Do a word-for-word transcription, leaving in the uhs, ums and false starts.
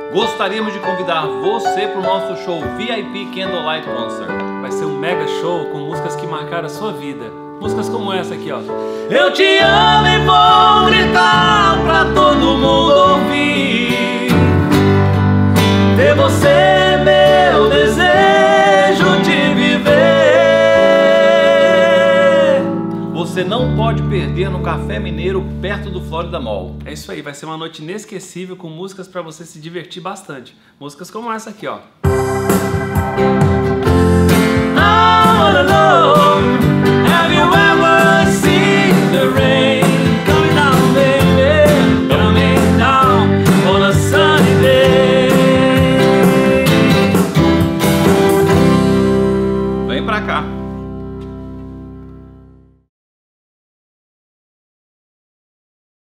gostaríamos de convidar você para o nosso show V I P Candlelight Concert. Vai ser um mega show com músicas que marcaram a sua vida. Músicas como essa aqui, ó. Eu te amo e vou gritar pra todo mundo ouvir. Ter você é meu desejo de viver. Você não pode perder no Café Mineiro, perto do Florida Mall. É isso aí, vai ser uma noite inesquecível com músicas pra você se divertir bastante. Músicas como essa aqui, ó. I wanna know